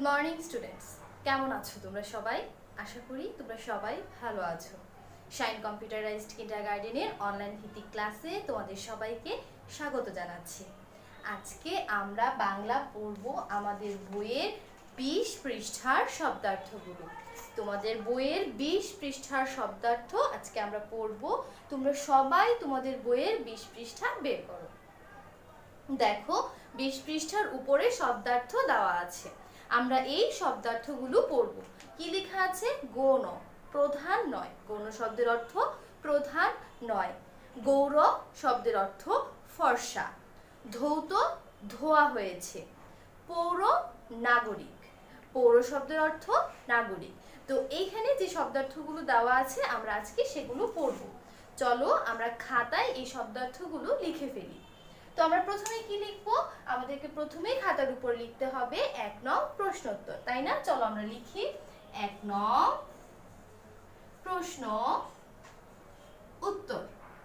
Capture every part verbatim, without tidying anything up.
Morning students, কেমন আছো তোমরা সবাই? আশা করি তোমরা সবাই ভালো আছো। শাইন কম্পিউটারাইজড কিন্ডারগার্টেনের অনলাইন ভিত্তিক ক্লাসে তোমাদের সবাইকে স্বাগত জানাচ্ছি। আজকে আমরা বাংলা পড়ব আমাদের বইয়ের বিশ পৃষ্ঠার শব্দার্থগুলো। তোমাদের বইয়ের বিশ পৃষ্ঠার শব্দার্থ আজকে আমরা পড়ব। তোমরা সবাই তোমাদের বইয়ের বিশ পৃষ্ঠা বের করো। দেখো, বিশ পৃষ্ঠার উপরে শব্দার্থ দেওয়া আছে। আমরা এই শব্দার্থগুলো পড়ব। কি লেখা আছে? গৌণ, প্রধান নয়। গৌণ শব্দের অর্থ প্রধান নয়। গৌর শব্দের অর্থ ফর্সা। ধৌত, ধোয়া হয়েছে। পৌর, নাগরিক। পৌর শব্দের অর্থ নাগরিক। তো এইখানে যে শব্দার্থগুলো দেওয়া আছে আমরা আজকে সেগুলো পড়ব। চলো আমরা খাতায় এই শব্দার্থগুলো লিখে ফেলি। তো আমরা প্রথমে কি লিখবো? আমাদেরকে প্রথমেই খাতার উপর লিখতে হবে এক নং প্রশ্নোত্তর, তাই না? চলো আমরা লিখি এক নং প্রশ্ন উত্তর।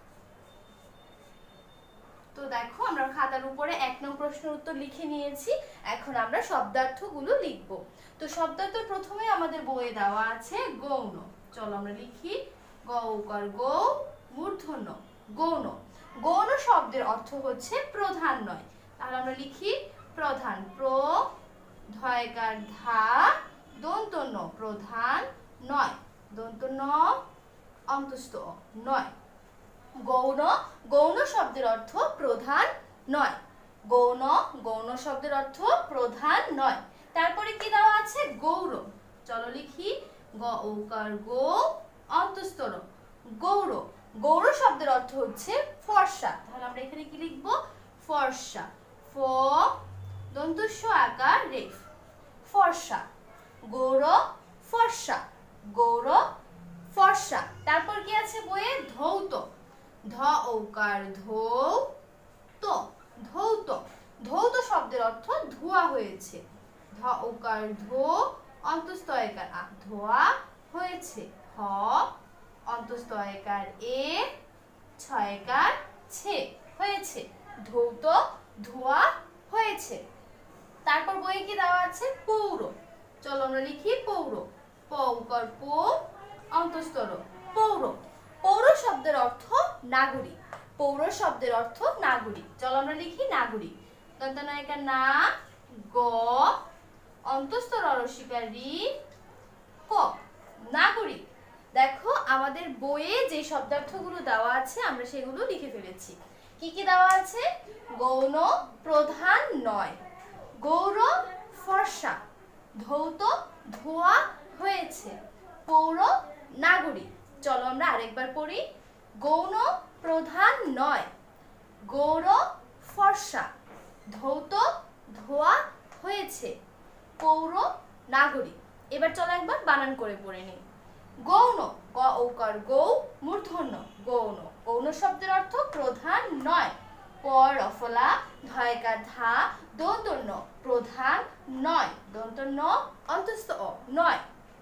তো দেখো, আমরা খাতার উপরে এক নং প্রশ্ন উত্তর লিখে নিয়েছি। এখন আমরা শব্দার্থগুলো লিখব। তো শব্দার্থ প্রথমে আমাদের বইয়ে দেওয়া আছে গৌণ। চলো আমরা লিখি গ উকার গৌ মূর্ধন্য গৌণ। গৌণ শব্দের অর্থ হচ্ছে প্রধান নয়। তাহলে আমরা লিখি প্রধান। প্র ধয়কার ধা দন্ত ন, প্রধান নয়। দন্ত ন অন্তস্থ নয়। গৌণ, গৌণ শব্দের অর্থ প্রধান নয়। গৌণ, গৌণ শব্দের অর্থ প্রধান নয়। তারপরে কি দেওয়া আছে? গৌর। চলো লিখি গ ঔকার গো অন্তস্থ র, গৌর। গৌর শব্দের অর্থ হচ্ছে ফর্সা। তাহলে আমরা এখানে কি লিখবো? ফর্সা। ফ দন্তস্ব আকার রেফ, ফর্সা। গৌর ফর্সা, গৌর ফর্সা। তারপর কি আছে বইয়ে? ধৌত। ধ ঔকার ধৌ তো, ধৌত। ধৌত শব্দের অর্থ ধোয়া হয়েছে। ধ ঔকার ধো অন্তস্থ একার আ, ধোয়া হয়েছে। হ অন্তস্থ একার এ, ছয়কার ছে, হয়েছে। ধৌত, ধোয়া হয়েছে। তারপর বইয়ে কি দেওয়া আছে? পৌর। চলো আমরা লিখি পৌর। প উকার পো অন্তস্থ র, পৌর। পৌর শব্দের অর্থ নাগরিক। পৌর শব্দের অর্থ নাগরিক। চলো আমরা লিখি নাগরিক। দন্তনায়িকা না, গ অন্তস্থ রসিকার রি, ক, নাগরিক। দেখো, আমাদের বইয়ে যে শব্দার্থগুলো দেওয়া আছে আমরা সেগুলো লিখে ফেলেছি। কি কি দেওয়া আছে? গৌণ, প্রধান নয়। গৌর ফর্সা। ধৌত, ধোয়া হয়েছে। পৌর, নাগরিক। চলো আমরা আরেকবার পড়ি। গৌণ, প্রধান নয়। গৌর ফর্সা। ধৌত, ধোয়া হয়েছে। পৌর, নাগরিক। এবার চলো একবার বানান করে পড়ে নিই। গৌণ, গ ঔকার গৌ মূর্ধন্য গৌণ। গৌণ শব্দের অর্থ প্রধান নয়। প রফলা ধয়কার ধা দন্ত ন, প্রধান নয়। দন্ত ন অন্তস্থ অ, নয়।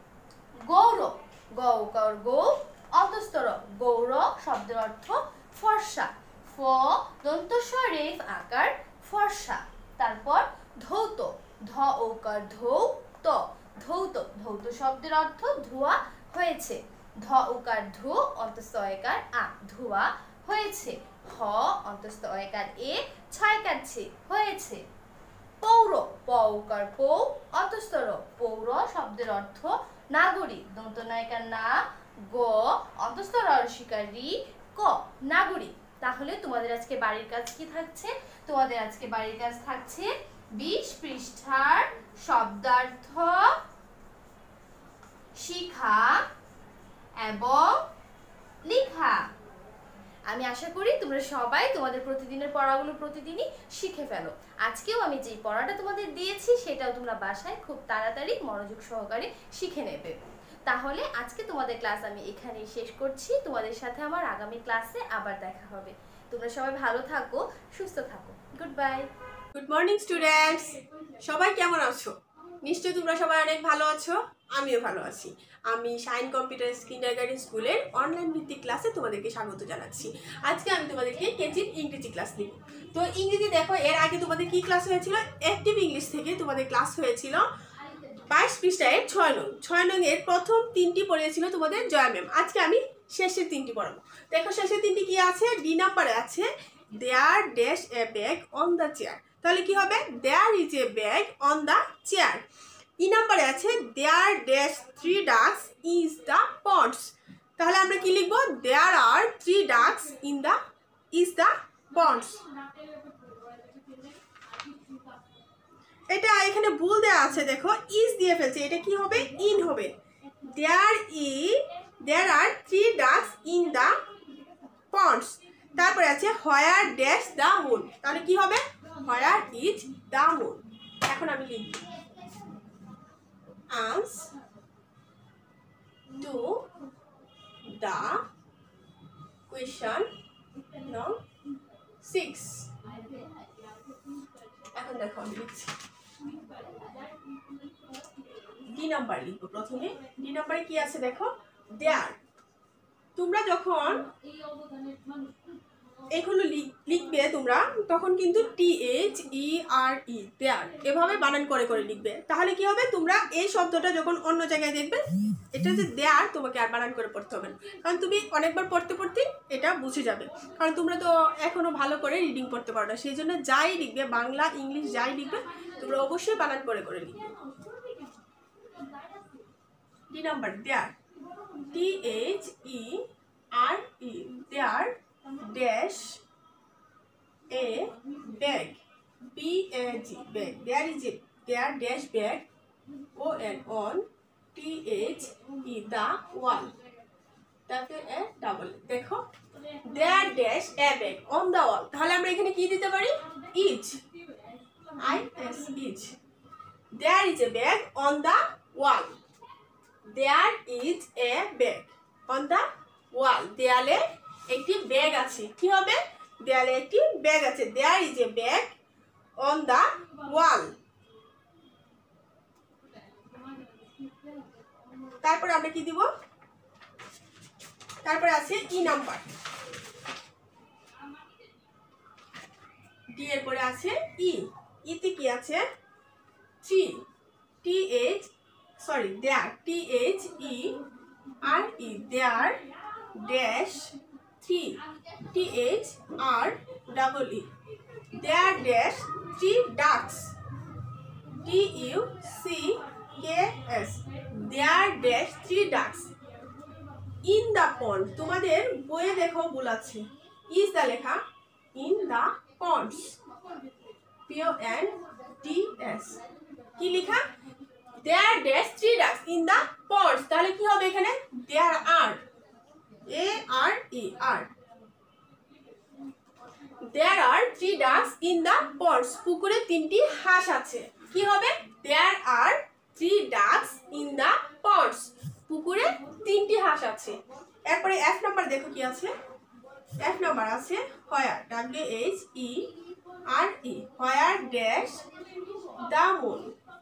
গৌর, গ ঔকার গৌ অন্তস্থ র, গৌর শব্দের অর্থ ফর্সা। ফ দন্তস্ব রেফ আকার ফর্সা। তারপর ধৌত, ধ ঔকার ধৌ ত, ধৌত। ধৌত শব্দের অর্থ ধোয়া হয়েছে। ধ উকার ধু অন্তস্থ একার আ, ধোয়া হয়েছে। হ অন্তস্থ একার এ, ছয়কার ছে, হয়েছে। পৌর, প উকার পৌ অন্তস্থ র, পৌর শব্দের অর্থ নাগরিক। দন্ত নায়িকার না, গ অন্তস্থ রসিকার রি, ক, নাগরিক। তাহলে তোমাদের আজকে বাড়ির কাজ কি থাকছে? তোমাদের আজকে বাড়ির কাজ থাকছে বিশ পৃষ্ঠার শব্দার্থ শিখা এবং লেখা। আমি আশা করি তোমরা সবাই তোমাদের প্রতিদিনের পড়াগুলো প্রতিদিনই শিখে ফেলো। আজকেও আমি যে পড়াটা তোমাদের দিয়েছি সেটাও তোমরা বাসায় খুব তাড়াতাড়ি মনোযোগ সহকারে শিখে নেবে। তাহলে আজকে তোমাদের ক্লাস আমি এখানেই শেষ করছি। তোমাদের সাথে আমার আগামী ক্লাসে আবার দেখা হবে। তোমরা সবাই ভালো থাকো, সুস্থ থাকো। Goodbye. Good morning students, সবাই কেমন আছো? নিশ্চয়ই তোমরা সবাই অনেক ভালো আছো। আমিও ভালো আছি। আমি শাইন কম্পিউটার কিন্ডারগার্টেন স্কুলের অনলাইন ভিত্তিক ক্লাসে তোমাদেরকে স্বাগত জানাচ্ছি। আজকে আমি তোমাদেরকে কেজির ইংরেজি ক্লাস নিব। তো ইংরেজি দেখো, এর আগে তোমাদের কি ক্লাস হয়েছিল? অ্যাক্টিভ ইংলিশ থেকে তোমাদের ক্লাস হয়েছিল বাইশ পৃষ্ঠায় ছয় নং ছয় নং এর প্রথম তিনটি পড়িয়েছিল তোমাদের জয়া ম্যাম। আজকে আমি শেষের তিনটি পড়াবো। দেখো শেষের তিনটি কি আছে? ডি নাম্বারে আছে there dash a bag on the chair, তাহলে কি হবে? There is a bag on the chair. E নাম্বারে আছে there dash three ducks is the ponds, তাহলে আমরা কি লিখবো? There are three ducks in the is the ponds. এটা এখানে ভুল দেওয়া আছে, দেখো ইজ দিয়ে ফেলছে, এটা কি হবে? ইন হবে। There E there are three ducks in the ponds, তারপরে আছে হোয়ার ড্যাশ দ্য মুন, তাহলে কি হবে? Where is the moon. এখন আমি লিখব আনস টু দ্য কোয়েশ্চন নং সিক্স। এখন দেখো আমি লিখছি ডি নাম্বার লিখবো প্রথমে। ডি নাম্বারে কি আছে দেখো? দেয়ার। তোমরা যখন এগুলো লিখবে তোমরা তখন কিন্তু টি এইচ ই আর ই দেয়ার এভাবে বানান করে করে লিখবে, তাহলে কি হবে? তোমরা এই শব্দটা যখন অন্য জায়গায় দেখবে এটা যে দেয়ার, তোমাকে আর বানান করে পড়তে হবে না, কারণ তুমি অনেকবার পড়তে পড়তে এটা বুঝে যাবে, কারণ তোমরা তো এখনো ভালো করে রিডিং পড়তে পারো না। সেই জন্য যাই লিখবে, বাংলা ইংলিশ যাই লিখবে, তোমরা অবশ্যই বানান করে করে লিখবে। D number there, T H E R E there dash a bag, B A G bag, there is a there dash bag O N on T H E the wall, তারপরে A double. দেখো there dash a bag on the wall, তাহলে আমরা এখানে কি দিতে পারি? Is, I S is. There is a bag on the wall, there is a bag on the wall, দেয়ালে একটি ব্যাগ আছে। কি হবে? দেয়ালে একটি ব্যাগ আছে। There is a bag on the wall. তারপর আমরা কি দিব? তারপর আছে ই নাম্বার। ডি এর পরে আছে ই। ইতে কি আছে? Three, T H sorry there, T H E R E there dash three, T H R double E there dash three ducks, D U C K S there dash three ducks in the pond. তোমাদের বইয়ে দেখো ভুল আছে, is the লেখা, in the ponds, P O N D S. কি লেখা? There dash three ducks in the ponds, তাহলে কি হবে এখানে? There are, A R E are, there are three ducks in the ponds, পুকুরে তিনটি হাঁস আছে। কি হবে? There are three ducks in the ponds, পুকুরে তিনটি হাঁস আছে। এরপরে এফ নাম্বার দেখো কি আছে? এফ নাম্বার আছে where, W H E R E where dash the moon,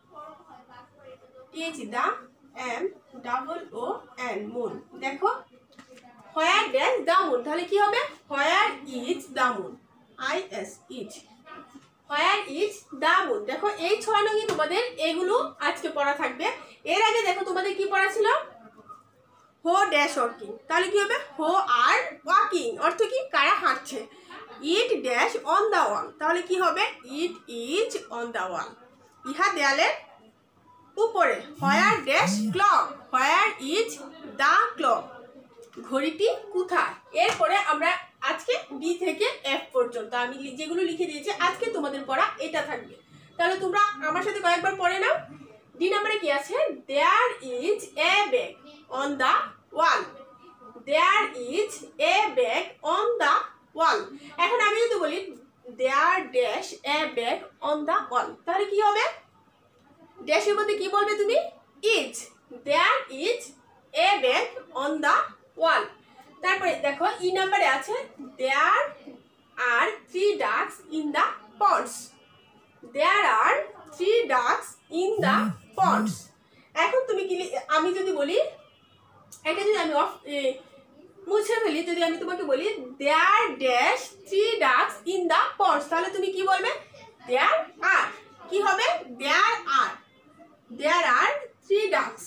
T H the M double O N moon. দেখো হোয়ার ড্যাশ দ্য মুন, তাহলে কি হবে? Where is the moon, I S is, where is the moon. দেখো এই ছয় নঙ্গি তোমাদের এগুলো আজকে পড়া থাকবে। এর আগে দেখো তোমাদের কি পড়া ছিল? হো ড্যাশ ওয়াকিং, তাহলে কি হবে? হো আর ওয়াকিং অর্থ কি? কারা হাঁটছে। It dash on the wall, তাহলে কি হবে? It is on the wall, ইহা দেয়ালের উপরে। Where dash clock, where is the clock, ঘড়িটি কোথায়। এরপরে আমরা আজকে বি থেকে এফ পর্যন্ত আমি যেগুলো লিখে দিয়েছি আজকে তোমাদের পড়া এটা থাকবে, তাহলে তোমরা আমার সাথে কয়েকবার পড়ে নাও। ডি নাম্বারে কি আছে? There is a bag on the wall, there is a bag on the wall. এখন আমি যদি বলি there dash a bag on the wall, তাহলে কি হবে? ড্যাশের মধ্যে কি বলবে তুমি? Is, there is a bag on the wall. তারপরে দেখো ই নাম্বারে আছে there are three ducks in the ponds, there are three ducks in the ponds. এখন তুমি কি, আমি যদি বলি এটা যদি আমি অফ মুছে ফেলি, যদি আমি তোমাকে বলি there dash three ducks in the ponds, তাহলে তুমি কি বলবে? দেয়ার আর। কি হবে? There R. there are three ducks.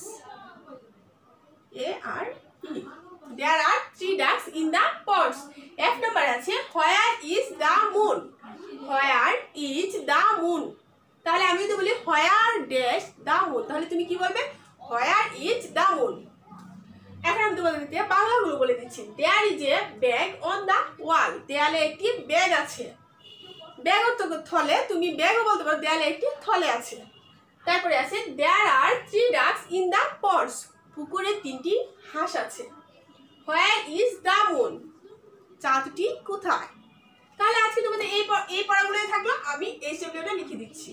A R E. There are three ducks in the ponds. F number আছে where is the moon? Where is the moon? তাহলে আমি যদি বলি where dash the moon, তাহলে তুমি কি বলবে? Where is the moon? এখন আমি তোমাদেরকে বাংলাগুলো বলে দিচ্ছি। There is a bag on the wall. দেয়ালে একটি ব্যাগ আছে। ব্যাগ অর্থ থলে, তুমি ব্যাগও বলতে পারো দেয়ালে একটি থলে আছে। তারপরে আছে there are three ducks in the ponds. পুকুরে তিনটি হাঁস আছে। Where is the moon? চাঁদটি কোথায়? তাহলে আজকে তোমাদের এই এই পড়াগুলোই থাকলো। আমি এইচ ডব্লিউটা লিখে দিচ্ছি।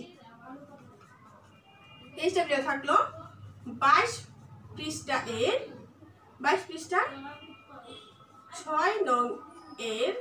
এইচ ডব্লিউ থাকলো বাইশ পৃষ্ঠা এর বাইশ পৃষ্ঠা ছয় নং এর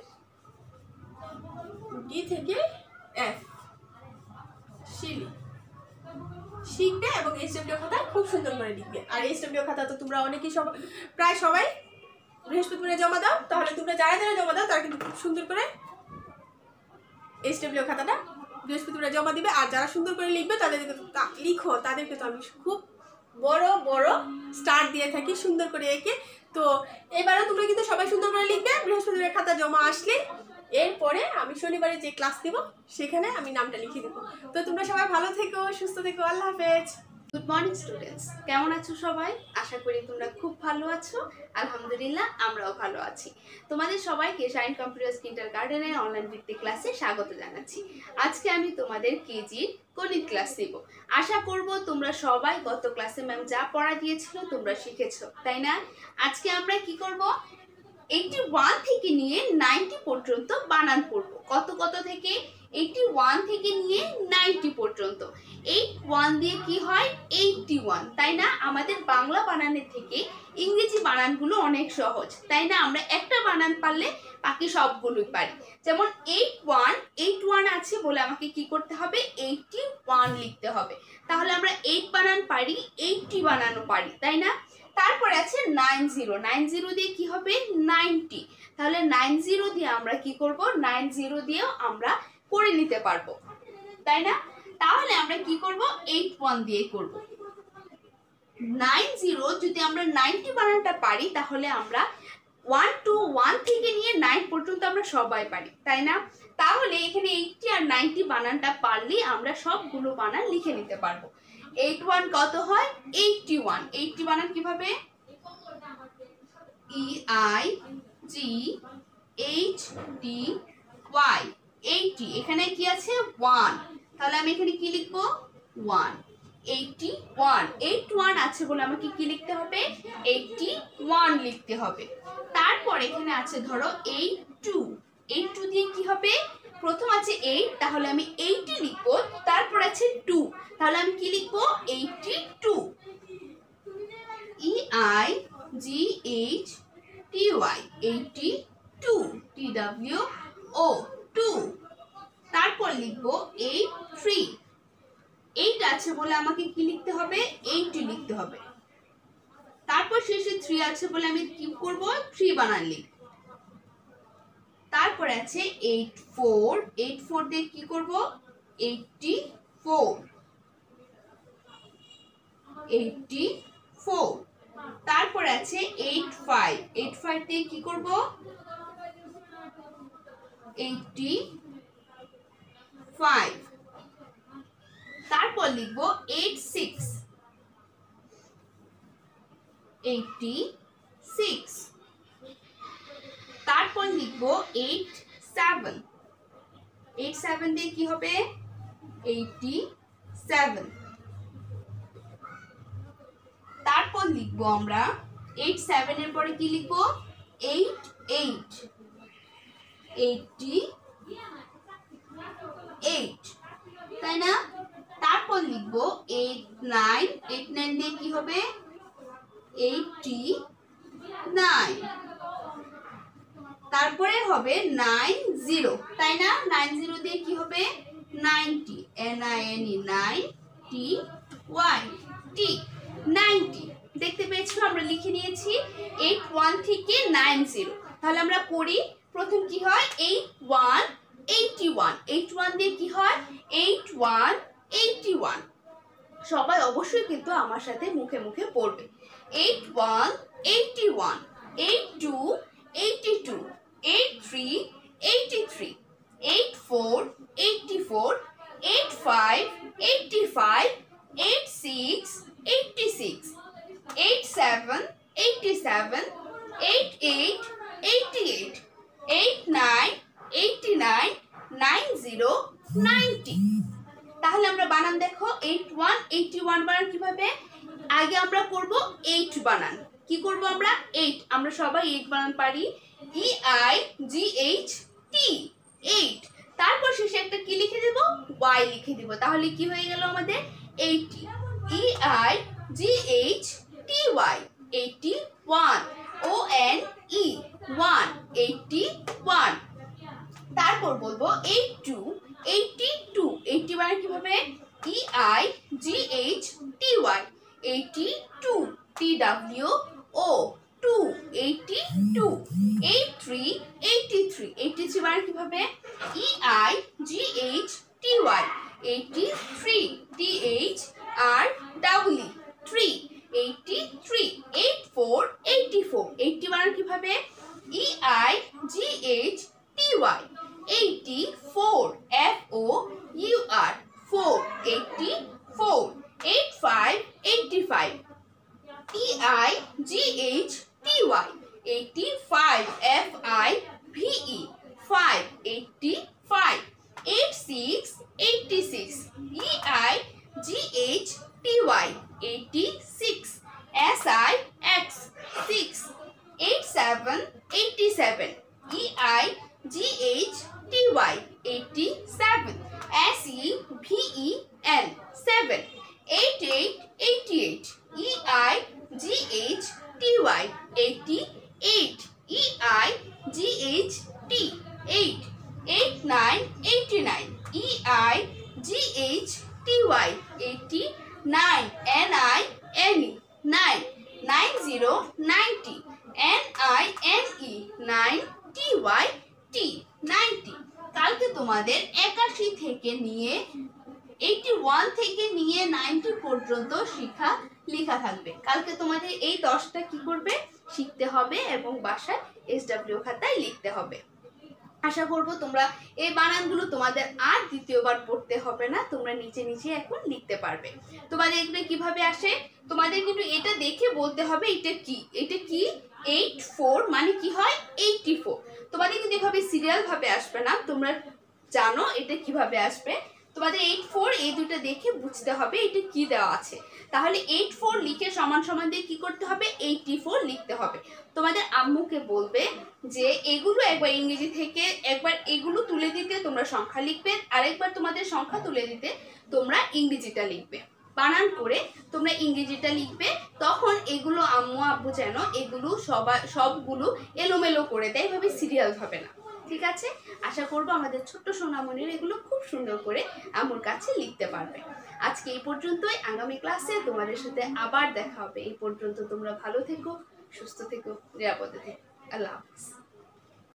ডি থেকে এফ শিলি শিখবে এবং এইচ ডব্লিউ খাতা খুব সুন্দর করে লিখবে। আর এইচ ডব্লিউ খাতা তো তোমরা অনেকেই সব প্রায় সবাই বৃহস্পতিবারে জমা দাও, তাহলে তোমরা যারা যারা জমা দাও তারা কিন্তু খুব সুন্দর করে এইচ ডব্লিউ খাতাটা বৃহস্পতিবারে জমা দিবে। আর যারা সুন্দর করে লিখবে তাদেরকে লিখো, তাদেরকে তো আমি খুব বড় বড় স্টার দিয়ে থাকি সুন্দর করে এঁকে। তো এবারও তোমরা কিন্তু সবাই সুন্দর করে লিখবে বৃহস্পতিবার খাতা জমা আসলে। এরপরে আমি শনিবারে যে ক্লাস দিব সেখানে আমি নামটা লিখে দেবো। তো তোমরা সবাই ভালো থেকো, সুস্থ থেকো, আল্লাহ হাফেজ। গুড মর্নিং স্টুডেন্টস, কেমন আছো সবাই? আশা করি তোমরা খুব ভালো আছো। আলহামদুলিল্লাহ আমরাও ভালো আছি। তোমাদের সবাইকে শাইন কম্পিউটার কিন্ডারগার্টেনের অনলাইন ভিত্তিক ক্লাসে স্বাগত জানাচ্ছি। আজকে আমি তোমাদের কেজি গণিত ক্লাস দেব। আশা করব তোমরা সবাই গত ক্লাসে ম্যাম যা পড়া দিয়েছিল তোমরা শিখেছো, তাই না? আজকে আমরা কি করব, এইটি ওয়ান থেকে নিয়ে নাইনটি পর্যন্ত বানান পড়বো। কত কত থেকে? এইটি ওয়ান থেকে নিয়ে নাইনটি পর্যন্ত। এইট ওয়ান দিয়ে কি হয়? এইটটি ওয়ান, তাই না? আমাদের বাংলা বানানের থেকে ইংরেজি বানানগুলো অনেক সহজ, তাই না? আমরা একটা বানান পারলে বাকি সবগুলোই পারি। যেমন এইট ওয়ান, এইট ওয়ান আছে বলে আমাকে কি করতে হবে? এইটটি ওয়ান লিখতে হবে। তাহলে আমরা এইট বানান পারি, এইটটি বানানো পারি, তাই না? তারপরে আছে নাইন জিরো, নাইন জিরো দিয়ে কি হবে? নাইনটি। তাহলে নাইন জিরো দিয়ে আমরা কি করব? নাইন জিরো দিয়েও আমরা করে নিতে পারবো, তাই না? তাহলে আমরা কি করব? এইট ওয়ান দিয়ে করব। নাইন জিরো যদি আমরা নাইনটি বানানটা পারি তাহলে আমরা ওয়ান টু ওয়ান থেকে নিয়ে নাইন পর্যন্ত আমরা সবাই পারি, তাই না? তাহলে এখানে এইটটি আর নাইনটি বানানটা পারলেই আমরা সবগুলো বানান লিখে নিতে পারবো। এইট ওয়ান কত হয়? Eighty one. এইটটি বানান কিভাবে? E I G H T Y, eighty. এখানে কি আছে? ওয়ান। তাহলে আমি এখানে কি লিখবো? One. Eighty one, eight one আছে বলে আমাকে কি লিখতে হবে? এইটটি ওয়ান লিখতে হবে। তারপর এখানে আছে ধরো এইট টু, এইট টু দিয়ে কি হবে? প্রথম আছে এইট, তাহলে আমি এইটটি লিখবো। তারপর আছে টু, তাহলে আমি কি লিখবো? Eighty two. E I G H T Y, eighty two, T W O, two. তারপর লিখবো এইট থ্রি, এইট আছে বলে আমাকে কি লিখতে হবে? এইটটি লিখতে হবে। তারপর শেষে থ্রি আছে বলে আমি কি করব? থ্রি বানান লিখব। তারপর আছে এইট ফোর, এইট ফোর দিয়ে কি করব? Eighty four, eighty four. তারপর আছে এইট ফাইভ, এইট ফাইভ দিয়ে কি করব? Eighty five. তারপর লিখবো এইট সিক্স, এইটটি সিক্স। তারপর লিখবো এইট সেভেন, এইট সেভেন দিয়ে কি হবে? Eighty seven. তারপর লিখবো আমরা এইট সেভেন এর পরে কি লিখবো? এইট এইট, এইটটি এইট, তাই না? তারপর লিখবো এইট নাইন, এইট নাইন দিয়ে কি হবে? Eighty nine. তারপরে হবে নাইন জিরো, তাই না? নাইন জিরো দিয়ে কি হবে? Ninety, N I N E, nine T Y T, ninety. দেখতে পেয়েছো? আমরা লিখে নিয়েছি এইট ওয়ান থেকে নাইন জিরো। তাহলে আমরা পড়ি, প্রথম কি হয়? Eight one, eighty one, eight one দিয়ে কি হয়? Eight one, eighty one. সবাই অবশ্যই কিন্তু আমার সাথে মুখে মুখে পড়বে। Eight one eighty one, eight two eighty two, eight three eighty three, eight four eighty four, eight five eighty five, eight six eighty six, eight seven eighty seven, eight eight eighty eight, eight nine eighty nine, nine zero ninety. তাহলে আমরা বানান দেখো, eight one eighty one বানান কিভাবে? আগে আমরা করব eight বানান। কি করব আমরা? এইট। আমরা সবাই এইট বানান পারি। E I G H T, eight. তারপর শেষে একটা কি লিখে দেব? ওয়াই লিখে দেব। তাহলে কি হয়ে গেল আমাদের? Eighty. E I G H T Y, eighty one. O N E, one, eighty one. তারপর বলবো eight two eighty two, eighty বানান কিভাবে? E I G H T Y, eighty two, T W O, two, eighty two. Eight three eighty three, eighty three বানান কিভাবে? E I G H T Y, eighty three, T H R W, three, eighty three. Eight four eighty four, eighty বানান কিভাবে? E I G H T Y, eighty four, F O U R, four, eighty four. Eight five eighty five, T I G H T Y, eighty five, F I V E, five, eighty five. Eight six eighty six, E I G H T Y, eighty six, S I X, six. Eight seven eighty seven, E I G H T Y, eighty seven, S E V E N, seven. Eight eight eighty eight, E I G H T Y, eighty eight, E I G H T, eight. Eight nine eighty nine, E I G H T Y, eighty nine, N I N E, nine. Nine zero ninety, N I N E, nine, T Y T, ninety. কালকে তোমাদের একাশি থেকে নিয়ে eighty one থেকে নিয়ে ninety পর্যন্ত শিখা লেখা থাকবে। কালকে তোমাদের এই দশটা কি করবে? শিখতে হবে এবং বাসায় এস ডাব্লিউ খাতায় লিখতে হবে। আশা করবো তোমরা এই বানানগুলো তোমাদের আর দ্বিতীয়বার পড়তে হবে না, তোমরা নিচে নিচে এখন লিখতে পারবে। তোমাদের এগুলো কিভাবে আসে? তোমাদের কিন্তু এটা দেখে বলতে হবে এটা কি, এটা কি? এইট ফোর মানে কি হয়? Eighty four. তোমাদের কিন্তু এভাবে সিরিয়াল ভাবে আসবে না, তোমরা জানো এটা কিভাবে আসবে। তোমাদের এইট ফোর এই দুটো দেখে বুঝতে হবে এটা কি দেওয়া আছে। তাহলে এইট ফোর লিখে সমান সমান দিয়ে কি করতে হবে? এইটটি ফোর লিখতে হবে। তোমাদের আম্মুকে বলবে যে এগুলো একবার ইংরেজি থেকে একবার এগুলো তুলে দিতে তোমরা সংখ্যা লিখবে, আরেকবার তোমাদের সংখ্যা তুলে দিতে তোমরা ইংরেজিটা লিখবে। বানান করে তোমরা ইংরেজিটা লিখবে, তখন এগুলো আম্মু আব্বু যেন এগুলো সবাই সবগুলো এলোমেলো করে দেয়, এভাবে সিরিয়াল হবে না। ঠিক আছে? আশা করবো আমাদের ছোট্ট সোনামণির এগুলো খুব সুন্দর করে আম্মুর কাছে লিখতে পারবে। আজকে এই পর্যন্তই, আগামী ক্লাসে তোমাদের সাথে আবার দেখা হবে। এই পর্যন্ত তোমরা ভালো থেকো, সুস্থ থেকো, নিরাপদে থেকো। আল্লাহ হাফিজ।